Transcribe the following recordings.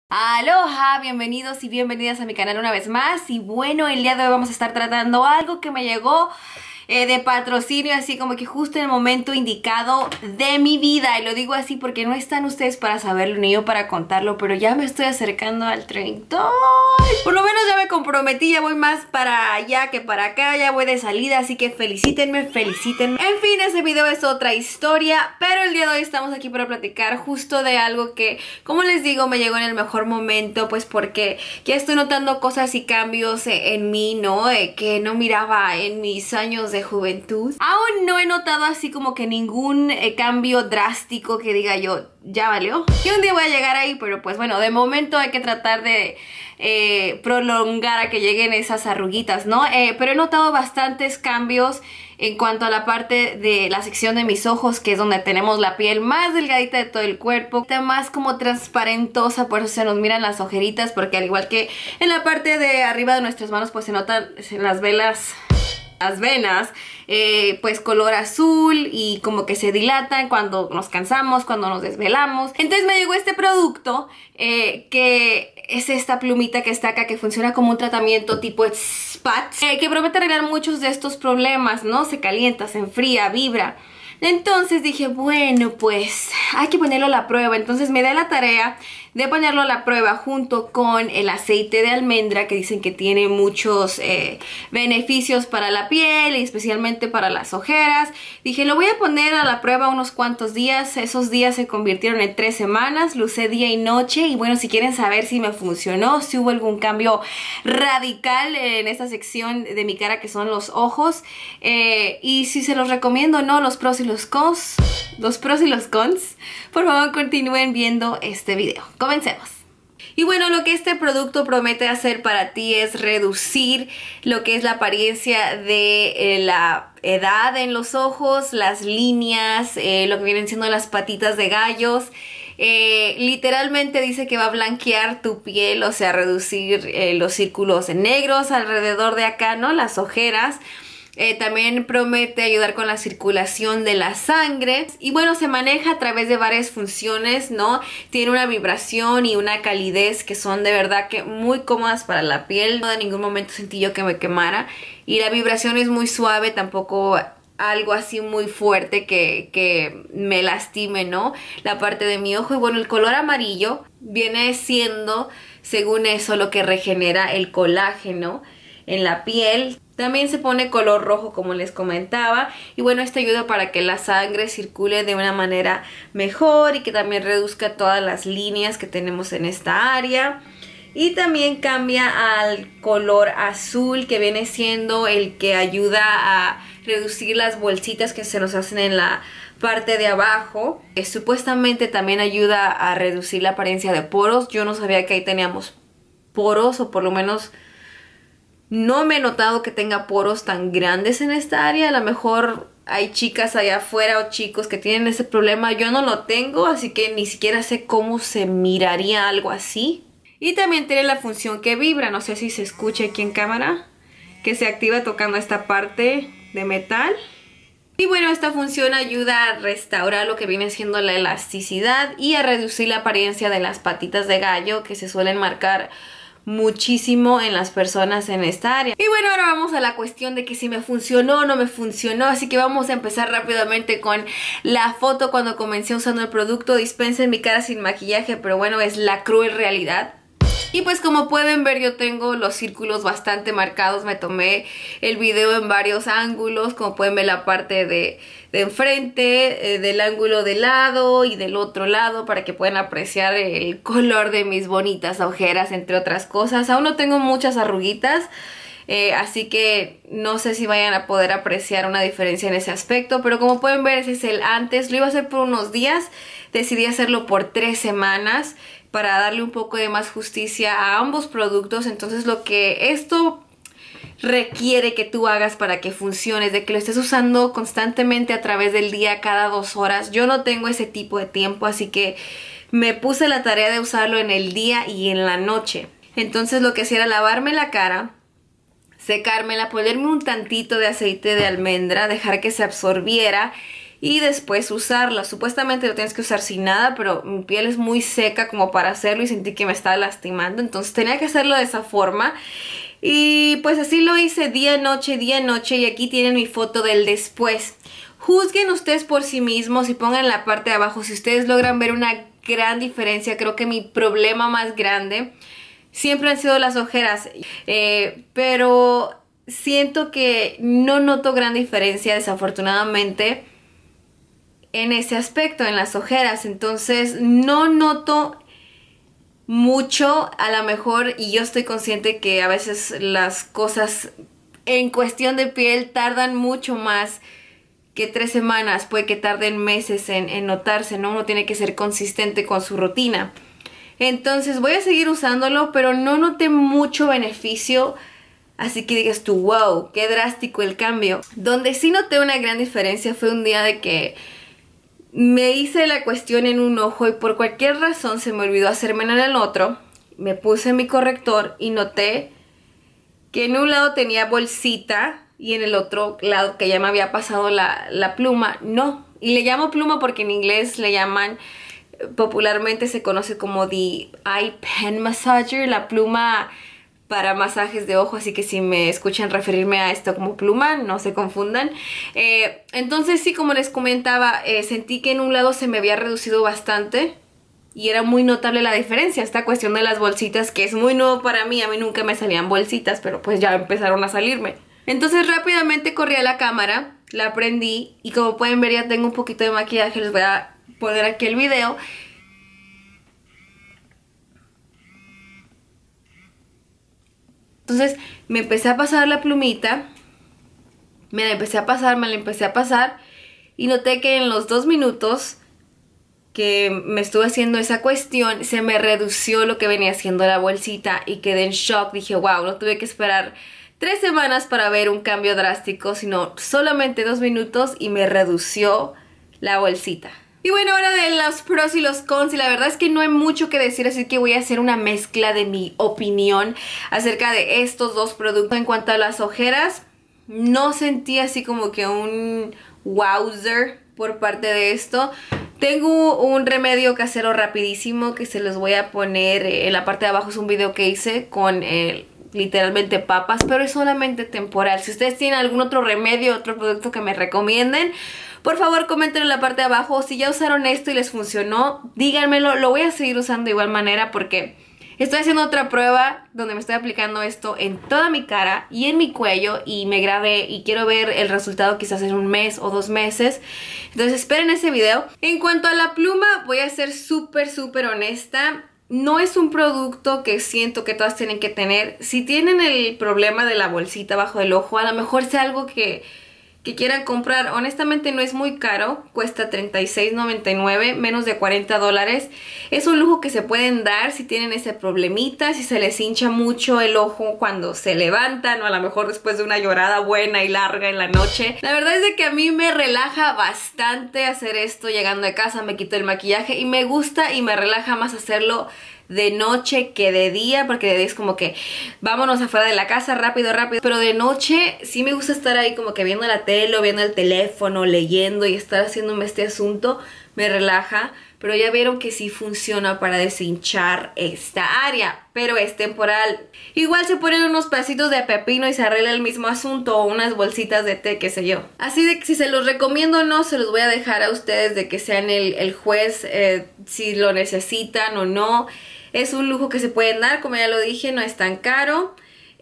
Aloha, bienvenidos y bienvenidas a mi canal una vez más. Y bueno, el día de hoy vamos a estar tratando algo que me llegó de patrocinio, así como que justo en el momento indicado de mi vida. Y lo digo así porque no están ustedes para saberlo ni yo para contarlo, pero ya me estoy acercando al 30. Por lo menos ya me comprometí, ya voy más para allá que para acá, ya voy de salida, así que felicítenme, felicítenme. En fin, ese video es otra historia, pero el día de hoy estamos aquí para platicar justo de algo que, como les digo, me llegó en el mejor momento, pues porque ya estoy notando cosas y cambios en mí, ¿no? Que no miraba en mis años de juventud. Aún no he notado así como que ningún cambio drástico que diga yo, ya valió. Y un día voy a llegar ahí, pero pues bueno, de momento hay que tratar de prolongar a que lleguen esas arruguitas, ¿no? Pero he notado bastantes cambios en cuanto a la parte de la sección de mis ojos, que es donde tenemos la piel más delgadita de todo el cuerpo, está más como transparentosa, por eso se nos miran las ojeritas, porque al igual que en la parte de arriba de nuestras manos, pues se notan en las venas, pues color azul y como que se dilatan cuando nos cansamos, cuando nos desvelamos. Entonces me llegó este producto que es esta plumita que está acá, que funciona como un tratamiento tipo spa, que promete arreglar muchos de estos problemas, ¿no? Se calienta, se enfría, vibra. Entonces dije, bueno, pues hay que ponerlo a la prueba. Entonces me da la tarea de ponerlo a la prueba junto con el aceite de almendra, que dicen que tiene muchos beneficios para la piel y especialmente para las ojeras. Dije, lo voy a poner a la prueba unos cuantos días. Esos días se convirtieron en 3 semanas, lo usé día y noche. Y bueno, si quieren saber si me funcionó, si hubo algún cambio radical en esta sección de mi cara que son los ojos, y si se los recomiendo o no, los pros y los cons, por favor continúen viendo este video. Comencemos. Y bueno, lo que este producto promete hacer para ti es reducir lo que es la apariencia de la edad en los ojos, las líneas, lo que vienen siendo las patitas de gallos. Literalmente dice que va a blanquear tu piel, o sea, reducir los círculos negros alrededor de acá, ¿no? Las ojeras. También promete ayudar con la circulación de la sangre. Y bueno, se maneja a través de varias funciones, ¿no? Tiene una vibración y una calidez que son de verdad que muy cómodas para la piel. No en ningún momento sentí yo que me quemara. Y la vibración es muy suave, tampoco algo así muy fuerte que me lastime, ¿no? La parte de mi ojo. Y bueno, el color amarillo viene siendo, según eso, lo que regenera el colágeno en la piel. También se pone color rojo, como les comentaba. Y bueno, esto ayuda para que la sangre circule de una manera mejor y que también reduzca todas las líneas que tenemos en esta área. Y también cambia al color azul, que viene siendo el que ayuda a reducir las bolsitas que se nos hacen en la parte de abajo. Supuestamente también ayuda a reducir la apariencia de poros. Yo no sabía que ahí teníamos poros, o por lo menos no me he notado que tenga poros tan grandes en esta área. A lo mejor hay chicas allá afuera o chicos que tienen ese problema. Yo no lo tengo, así que ni siquiera sé cómo se miraría algo así. Y también tiene la función que vibra. No sé si se escucha aquí en cámara, que se activa tocando esta parte de metal. Y bueno, esta función ayuda a restaurar lo que viene siendo la elasticidad y a reducir la apariencia de las patitas de gallo, que se suelen marcar muchísimo en las personas en esta área. Y bueno, ahora vamos a la cuestión de que si me funcionó o no me funcionó. Así que vamos a empezar rápidamente con la foto cuando comencé usando el producto. Dispensen mi cara sin maquillaje, pero bueno, es la cruel realidad. Y pues como pueden ver, yo tengo los círculos bastante marcados. Me tomé el video en varios ángulos. Como pueden ver, la parte de enfrente, del ángulo de lado y del otro lado, para que puedan apreciar el color de mis bonitas ojeras, entre otras cosas. Aún no tengo muchas arruguitas, así que no sé si vayan a poder apreciar una diferencia en ese aspecto. Pero como pueden ver, ese es el antes. Lo iba a hacer por unos días. Decidí hacerlo por 3 semanas para darle un poco de más justicia a ambos productos. Entonces lo que esto requiere que tú hagas para que funcione es de que lo estés usando constantemente a través del día, cada 2 horas. Yo no tengo ese tipo de tiempo, así que me puse la tarea de usarlo en el día y en la noche. Entonces lo que hacía era lavarme la cara, secármela, ponerme un tantito de aceite de almendra, dejar que se absorbiera y después usarla. Supuestamente lo tienes que usar sin nada, pero mi piel es muy seca como para hacerlo y sentí que me estaba lastimando, entonces tenía que hacerlo de esa forma. Y pues así lo hice día, noche, y aquí tienen mi foto del después. Juzguen ustedes por sí mismos y pongan en la parte de abajo si ustedes logran ver una gran diferencia. Creo que mi problema más grande siempre han sido las ojeras, pero siento que no noto gran diferencia desafortunadamente en ese aspecto, en las ojeras. Entonces no noto mucho, a lo mejor, y yo estoy consciente que a veces las cosas en cuestión de piel tardan mucho más que 3 semanas, puede que tarden meses en notarse, ¿no? Uno tiene que ser consistente con su rutina. Entonces voy a seguir usándolo, pero no noté mucho beneficio, así que digas tú, wow, qué drástico el cambio. Donde sí noté una gran diferencia fue un día de que me hice la cuestión en un ojo y por cualquier razón se me olvidó hacérmela en el otro. Me puse mi corrector y noté que en un lado tenía bolsita y en el otro lado, que ya me había pasado la pluma, no. Y le llamo pluma porque en inglés le llaman, popularmente se conoce como the eye pen massager, la pluma para masajes de ojo, así que si me escuchan referirme a esto como pluma, no se confundan. Entonces sí, como les comentaba, sentí que en un lado se me había reducido bastante y era muy notable la diferencia. Esta cuestión de las bolsitas, que es muy nuevo para mí, a mí nunca me salían bolsitas, pero pues ya empezaron a salirme. Entonces rápidamente corrí a la cámara, la prendí y como pueden ver ya tengo un poquito de maquillaje, les voy a poner aquí el video. Entonces me empecé a pasar la plumita, me la empecé a pasar y noté que en los 2 minutos que me estuve haciendo esa cuestión se me redució lo que venía haciendo la bolsita y quedé en shock. Dije, wow, no tuve que esperar 3 semanas para ver un cambio drástico, sino solamente 2 minutos y me redució la bolsita. Y bueno, ahora de los pros y los cons, y la verdad es que no hay mucho que decir, así que voy a hacer una mezcla de mi opinión acerca de estos dos productos. En cuanto a las ojeras, no sentí así como que un wowzer por parte de esto. Tengo un remedio casero rapidísimo que se los voy a poner en la parte de abajo. Es un video que hice con literalmente papas, pero es solamente temporal. Si ustedes tienen algún otro remedio, otro producto que me recomienden, por favor comenten en la parte de abajo. Si ya usaron esto y les funcionó, díganmelo. Lo voy a seguir usando de igual manera porque estoy haciendo otra prueba donde me estoy aplicando esto en toda mi cara y en mi cuello y me grabé y quiero ver el resultado quizás en 1 mes o 2 meses. Entonces esperen ese video. En cuanto a la pluma, voy a ser súper honesta. No es un producto que siento que todas tienen que tener. Si tienen el problema de la bolsita bajo el ojo, a lo mejor sea algo que quieran comprar. Honestamente no es muy caro, cuesta $36.99, menos de $40. Es un lujo que se pueden dar si tienen ese problemita, si se les hincha mucho el ojo cuando se levantan o a lo mejor después de una llorada buena y larga en la noche. La verdad es de que a mí me relaja bastante hacer esto llegando a casa, me quito el maquillaje y me gusta y me relaja más hacerlo de noche que de día, porque de día es como que vámonos afuera de la casa rápido, pero de noche sí me gusta estar ahí como que viendo la tele o viendo el teléfono, leyendo y estar haciéndome este asunto, me relaja. Pero ya vieron que sí funciona para deshinchar esta área, pero es temporal. Igual se ponen unos pedacitos de pepino y se arregla el mismo asunto, o unas bolsitas de té, qué sé yo. Así de que si se los recomiendo o no, se los voy a dejar a ustedes de que sean el juez, si lo necesitan o no. Es un lujo que se pueden dar, como ya lo dije, no es tan caro.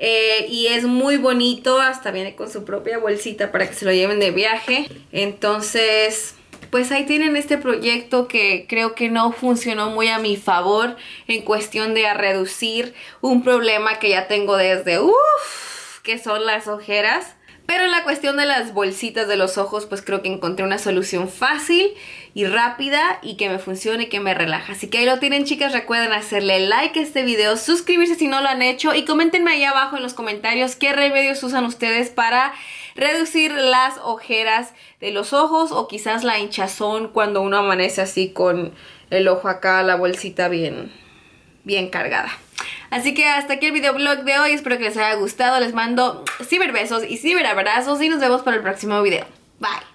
Y es muy bonito, hasta viene con su propia bolsita para que se lo lleven de viaje. Entonces, pues ahí tienen este proyecto que creo que no funcionó muy a mi favor en cuestión de reducir un problema que ya tengo desde que son las ojeras. Pero en la cuestión de las bolsitas de los ojos, pues creo que encontré una solución fácil y rápida y que me funcione y que me relaja. Así que ahí lo tienen, chicas. Recuerden hacerle like a este video, suscribirse si no lo han hecho y coméntenme ahí abajo en los comentarios qué remedios usan ustedes para reducir las ojeras de los ojos o quizás la hinchazón cuando uno amanece así con el ojo acá, la bolsita bien cargada. Así que hasta aquí el videoblog de hoy, espero que les haya gustado, les mando ciberbesos y ciberabrazos y nos vemos para el próximo video. Bye.